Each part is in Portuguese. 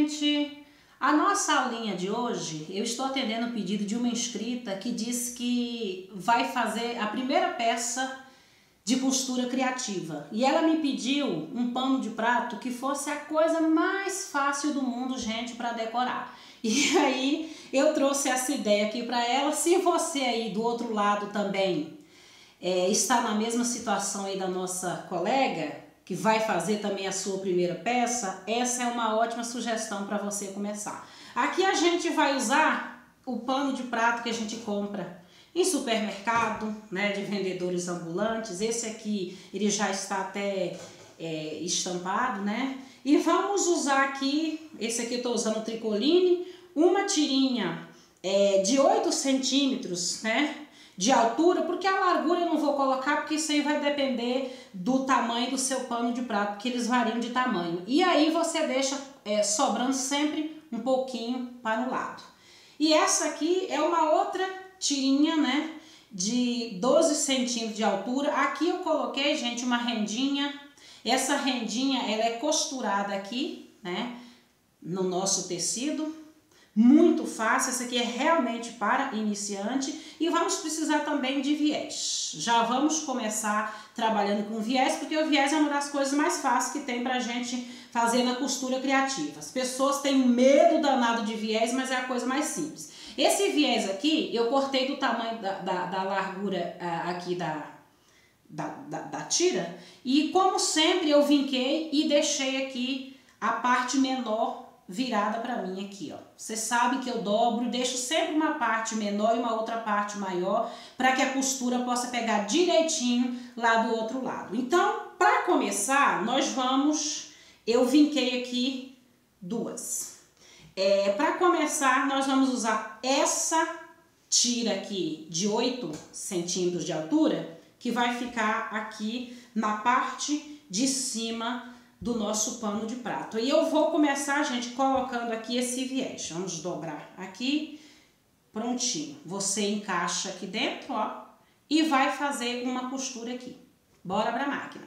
gente! A nossa aulinha de hoje, eu estou atendendo o pedido de uma inscrita que disse que vai fazer a primeira peça de costura criativa. E ela me pediu um pano de prato que fosse a coisa mais fácil do mundo, gente, para decorar. E aí eu trouxe essa ideia aqui para ela. Se você aí do outro lado também está na mesma situação aí da nossa colega, que vai fazer também a sua primeira peça, essa é uma ótima sugestão para você começar. Aqui a gente vai usar o pano de prato que a gente compra em supermercado, né, de vendedores ambulantes. Esse aqui, ele já está até estampado, né? E vamos usar aqui, esse aqui eu estou usando o tricoline, uma tirinha de 8 centímetros, né? De altura, porque a largura eu não vou colocar, porque isso aí vai depender do tamanho do seu pano de prato, porque eles variam de tamanho. E aí você deixa sobrando sempre um pouquinho para o lado. E essa aqui é uma outra tirinha, né, de 12 centímetros de altura. Aqui eu coloquei, gente, uma rendinha. Essa rendinha, ela é costurada aqui, né, no nosso tecido. Muito fácil, essa aqui é realmente para iniciante. E vamos precisar também de viés. Já vamos começar trabalhando com viés, porque o viés é uma das coisas mais fáceis que tem pra gente fazer na costura criativa. As pessoas têm medo danado de viés, mas é a coisa mais simples. Esse viés aqui, eu cortei do tamanho da largura aqui da tira. E como sempre, eu vinquei e deixei aqui a parte menor virada para mim aqui, ó. Você sabe que eu dobro, deixo sempre uma parte menor e uma outra parte maior para que a costura possa pegar direitinho lá do outro lado. Então, para começar, eu vinquei aqui duas. Para começar, nós vamos usar essa tira aqui de 8 centímetros de altura, que vai ficar aqui na parte de cima do nosso pano de prato. E eu vou começar, gente, colocando aqui esse viés. Vamos dobrar aqui, prontinho. Você encaixa aqui dentro, ó, e vai fazer uma costura aqui. Bora pra máquina.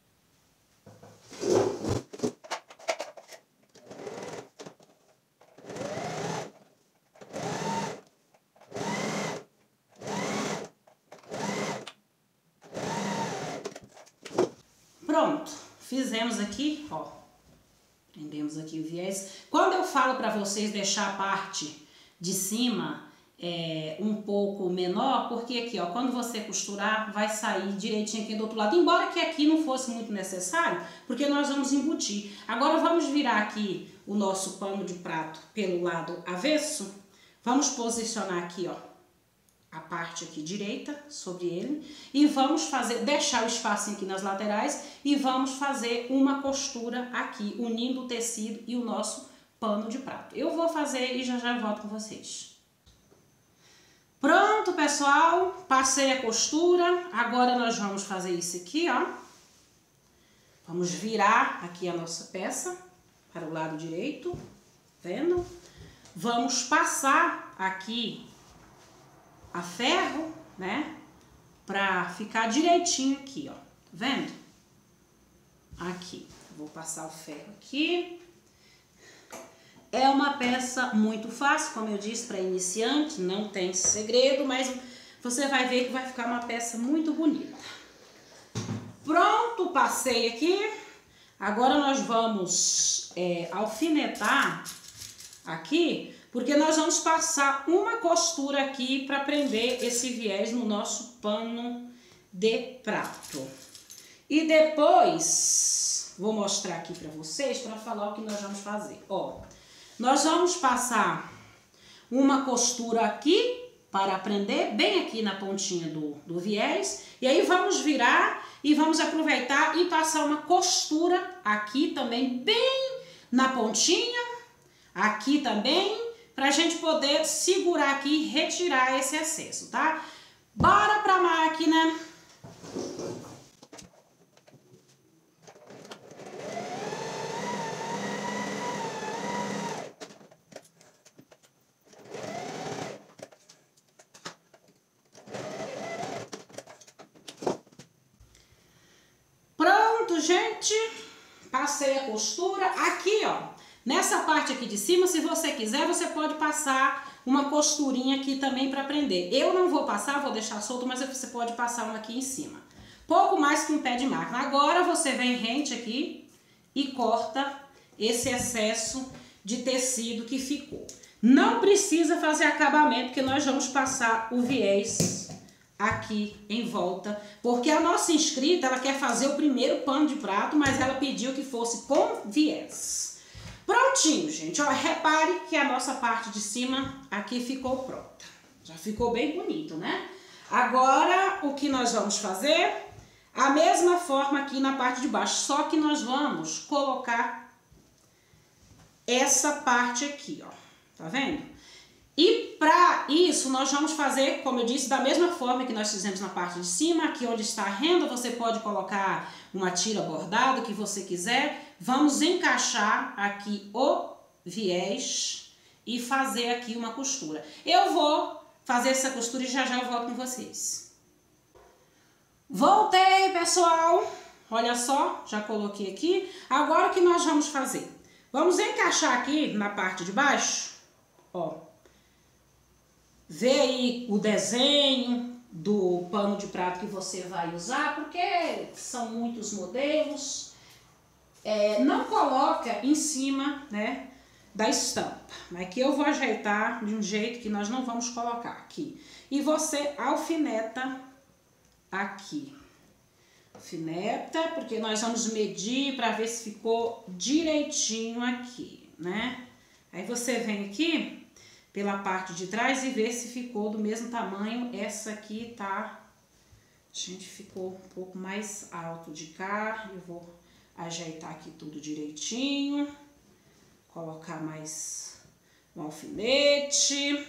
Pronto. Fizemos aqui, ó, prendemos aqui o viés. Quando eu falo para vocês deixar a parte de cima um pouco menor, porque aqui, ó, quando você costurar, vai sair direitinho aqui do outro lado. Embora que aqui não fosse muito necessário, porque nós vamos embutir. Agora vamos virar aqui o nosso pano de prato pelo lado avesso. Vamos posicionar aqui, ó, a parte aqui direita sobre ele e vamos deixar o espacinho aqui nas laterais e vamos fazer uma costura aqui, unindo o tecido e o nosso pano de prato. Eu vou fazer e já volto com vocês. Pronto, pessoal, passei a costura, agora nós vamos fazer isso aqui, ó. Vamos virar aqui a nossa peça para o lado direito, vendo? Vamos passar aqui a ferro, né, pra ficar direitinho aqui, ó, tá vendo? Aqui, vou passar o ferro aqui. É uma peça muito fácil, como eu disse, para iniciante, não tem segredo, mas você vai ver que vai ficar uma peça muito bonita. Pronto, passei aqui. Agora nós vamos alfinetar aqui, porque nós vamos passar uma costura aqui para prender esse viés no nosso pano de prato. E depois, vou mostrar aqui para vocês, para falar o que nós vamos fazer. Ó, nós vamos passar uma costura aqui para prender, bem aqui na pontinha do viés. E aí vamos virar e vamos aproveitar e passar uma costura aqui também, bem na pontinha, aqui também, pra gente poder segurar aqui e retirar esse excesso, tá? Bora pra máquina! Pronto, gente! Passei a costura. Aqui, ó, Nessa parte aqui de cima, se você quiser, você pode passar uma costurinha aqui também para prender. Eu não vou passar, vou deixar solto, mas você pode passar uma aqui em cima. Pouco mais que um pé de máquina. Agora você vem rente aqui e corta esse excesso de tecido que ficou. Não precisa fazer acabamento, porque nós vamos passar o viés aqui em volta, porque a nossa inscrita, ela quer fazer o primeiro pano de prato, mas ela pediu que fosse com viés. Prontinho, gente, ó, repare que a nossa parte de cima aqui ficou pronta. Já ficou bem bonito, né? Agora, o que nós vamos fazer? A mesma forma aqui na parte de baixo, só que nós vamos colocar essa parte aqui, ó, tá vendo? E para isso, nós vamos fazer, como eu disse, da mesma forma que nós fizemos na parte de cima. Aqui onde está a renda, você pode colocar uma tira bordada, o que você quiser. Vamos encaixar aqui o viés e fazer aqui uma costura. Eu vou fazer essa costura e já já eu volto com vocês. Voltei, pessoal! Olha só, já coloquei aqui. Agora o que nós vamos fazer? Vamos encaixar aqui na parte de baixo, ó. Vê aí o desenho do pano de prato que você vai usar, porque são muitos modelos. Não coloca em cima, né, da estampa. Mas aqui eu vou ajeitar de um jeito que nós não vamos colocar aqui. E você alfineta aqui. Alfineta, porque nós vamos medir para ver se ficou direitinho aqui, né? Aí você vem aqui pela parte de trás e ver se ficou do mesmo tamanho. Essa aqui tá, gente, ficou um pouco mais alto de cá. Eu vou ajeitar aqui tudo direitinho, colocar mais um alfinete.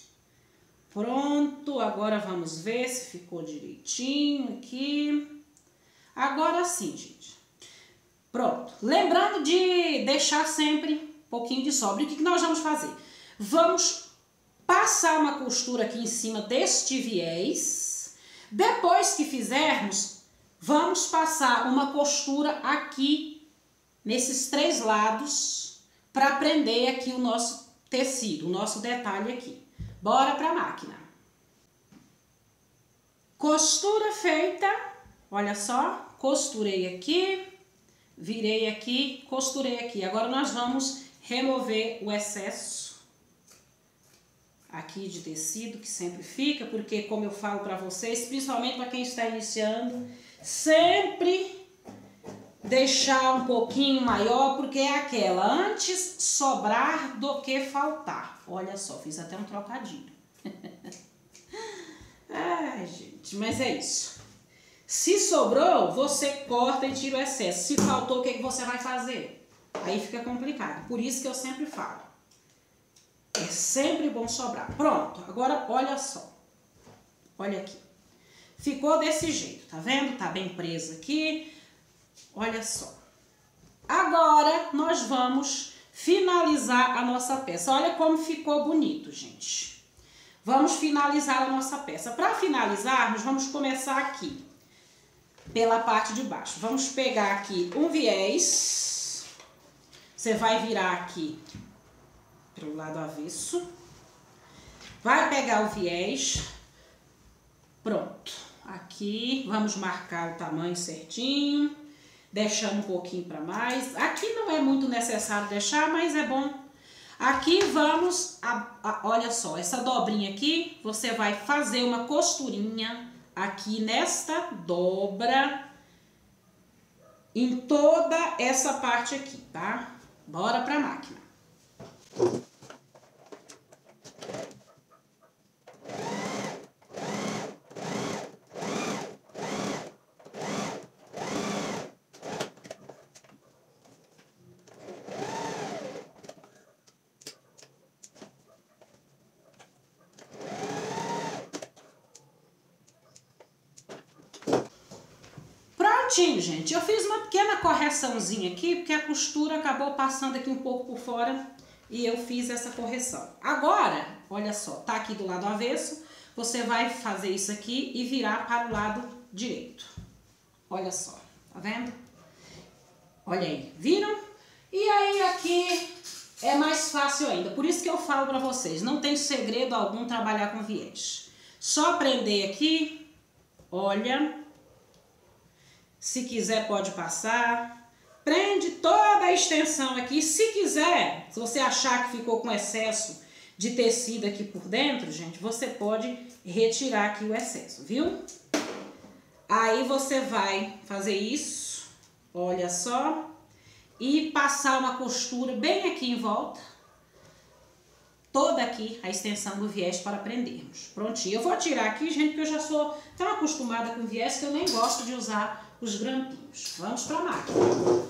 Pronto, agora vamos ver se ficou direitinho aqui. Agora sim, gente. Pronto, lembrando de deixar sempre um pouquinho de sobra. E o que nós vamos fazer? Vamos passar uma costura aqui em cima deste viés. Depois que fizermos, vamos passar uma costura aqui nesses 3 lados para prender aqui o nosso tecido, o nosso detalhe aqui. Bora para a máquina. Costura feita. Olha só, costurei aqui, virei aqui, costurei aqui. Agora nós vamos remover o excesso aqui de tecido que sempre fica, porque como eu falo para vocês, principalmente para quem está iniciando, sempre deixar um pouquinho maior, porque é aquela, antes sobrar do que faltar. Olha só, fiz até um trocadilho. Ai, gente, mas é isso. Se sobrou, você corta e tira o excesso. Se faltou, o que você vai fazer? Aí fica complicado. Por isso que eu sempre falo. É sempre bom sobrar. Pronto, agora olha só. Olha aqui. Ficou desse jeito, tá vendo? Tá bem preso aqui. Olha só. Agora nós vamos finalizar a nossa peça. Olha como ficou bonito, gente. Vamos finalizar a nossa peça. Para finalizarmos, vamos começar aqui, pela parte de baixo. Vamos pegar aqui um viés. Você vai virar aqui pro lado avesso. Vai pegar o viés. Pronto. Aqui, vamos marcar o tamanho certinho. Deixando um pouquinho para mais. Aqui não é muito necessário deixar, mas é bom. Aqui vamos, olha só, essa dobrinha aqui, você vai fazer uma costurinha aqui nesta dobra, em toda essa parte aqui, tá? Bora pra máquina. Prontinho, gente. Eu fiz uma pequena correçãozinha aqui, porque a costura acabou passando aqui um pouco por fora e eu fiz essa correção. Agora, olha só, tá aqui do lado avesso, você vai fazer isso aqui e virar para o lado direito. Olha só, tá vendo? Olha aí, viram? E aí aqui é mais fácil ainda. Por isso que eu falo pra vocês, não tem segredo algum trabalhar com viés. Só prender aqui, olha, se quiser pode passar, prende toda a extensão aqui. Se quiser, se você achar que ficou com excesso de tecido aqui por dentro, gente, você pode retirar aqui o excesso, viu? Aí você vai fazer isso, olha só, e passar uma costura bem aqui em volta, toda aqui a extensão do viés para prendermos. Prontinho. Eu vou tirar aqui, gente, porque eu já sou tão acostumada com viés que eu nem gosto de usar os grampinhos. Vamos para a máquina.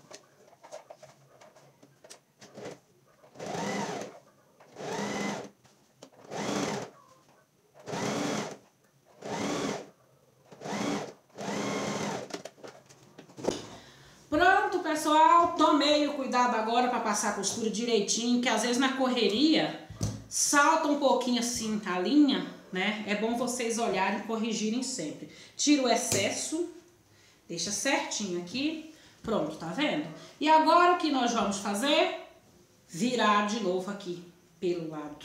Pronto, pessoal, tomei o cuidado agora para passar a costura direitinho, que às vezes na correria salta um pouquinho assim a linha, né? É bom vocês olharem e corrigirem sempre. Tira o excesso, deixa certinho aqui, pronto, tá vendo? E agora o que nós vamos fazer? Virar de novo aqui pelo lado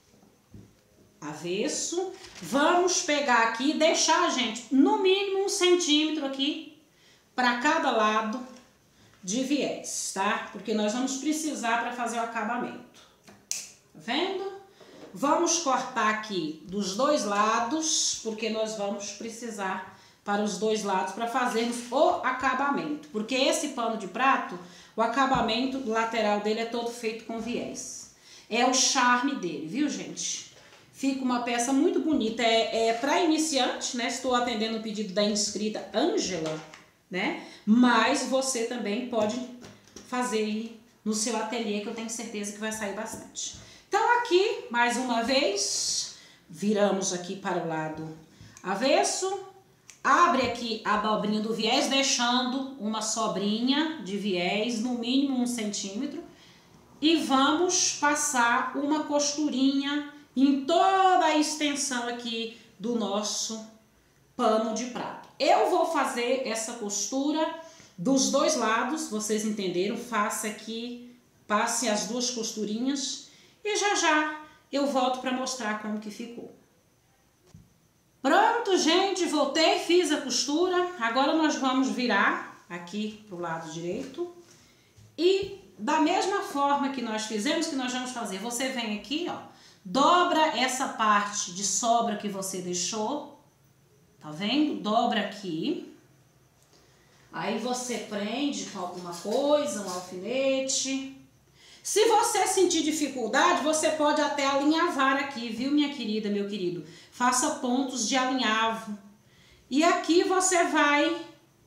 avesso. Vamos pegar aqui e deixar, gente, no mínimo 1 centímetro aqui para cada lado de viés, tá? Porque nós vamos precisar para fazer o acabamento. Tá vendo? Vamos cortar aqui dos dois lados, porque nós vamos precisar para os dois lados para fazermos o acabamento. Porque esse pano de prato, o acabamento lateral dele é todo feito com viés. É o charme dele, viu, gente? Fica uma peça muito bonita. É para iniciante, né? Estou atendendo o pedido da inscrita Ângela, né? Mas você também pode fazer aí no seu ateliê, que eu tenho certeza que vai sair bastante. Então aqui, mais uma vez, viramos aqui para o lado avesso, abre aqui a dobrinha do viés, deixando uma sobrinha de viés, no mínimo 1 centímetro, e vamos passar uma costurinha em toda a extensão aqui do nosso pano de prato. Eu vou fazer essa costura dos dois lados, vocês entenderam? Faça aqui, passe as duas costurinhas e já já eu volto para mostrar como que ficou. Pronto, gente, voltei, fiz a costura. Agora nós vamos virar aqui pro lado direito e da mesma forma que nós fizemos, que nós vamos fazer, você vem aqui, ó, dobra essa parte de sobra que você deixou. Tá vendo? Dobra aqui. Aí você prende com alguma coisa, um alfinete. Se você sentir dificuldade, você pode até alinhavar aqui, viu, minha querida, meu querido? Faça pontos de alinhavo. E aqui você vai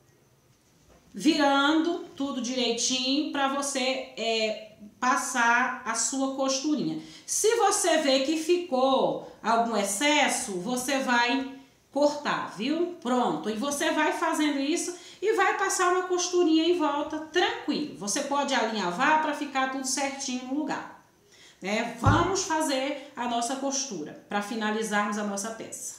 virando tudo direitinho para você passar a sua costurinha. Se você vê que ficou algum excesso, você vai cortar, viu? Pronto. E você vai fazendo isso e vai passar uma costurinha em volta, tranquilo. Você pode alinhavar para ficar tudo certinho no lugar, né? Vamos fazer a nossa costura para finalizarmos a nossa peça.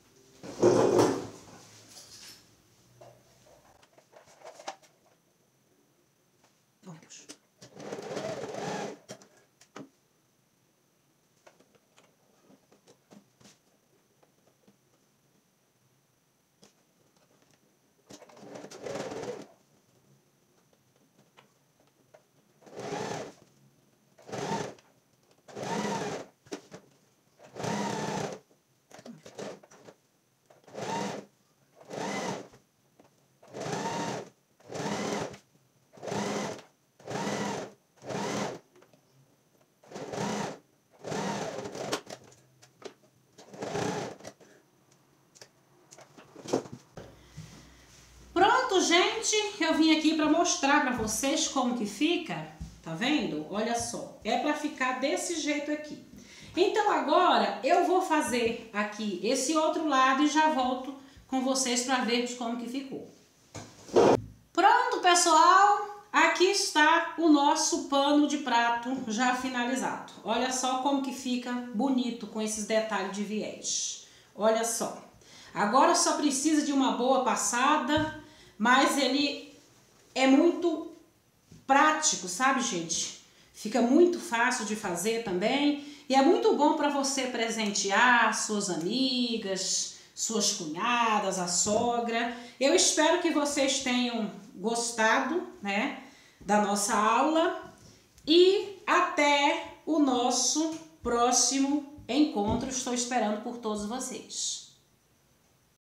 Gente, eu vim aqui para mostrar para vocês como que fica, tá vendo? Olha só, é para ficar desse jeito aqui. Então agora eu vou fazer aqui esse outro lado e já volto com vocês para vermos como que ficou. Pronto, pessoal, aqui está o nosso pano de prato já finalizado. Olha só como que fica bonito com esses detalhes de viés. Olha só, agora só precisa de uma boa passada. Mas ele é muito prático, sabe, gente? Fica muito fácil de fazer também e é muito bom para você presentear suas amigas, suas cunhadas, a sogra. Eu espero que vocês tenham gostado, né, da nossa aula e até o nosso próximo encontro. Estou esperando por todos vocês.